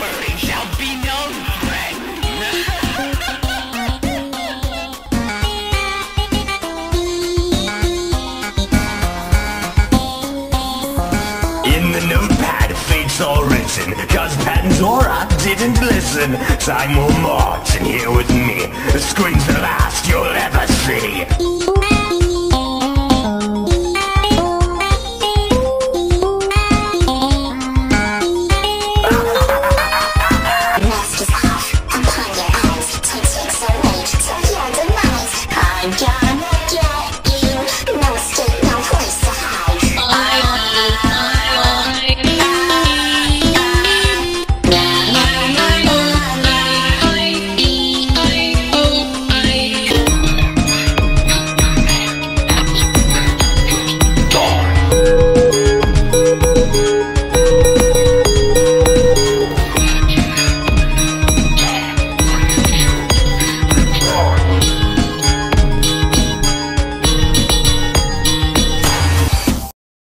memory shall be no threat. In the notepad, fate's all written, 'cause Pandora didn't listen. Time will march, and here with me, the screen's the last you'll ever see.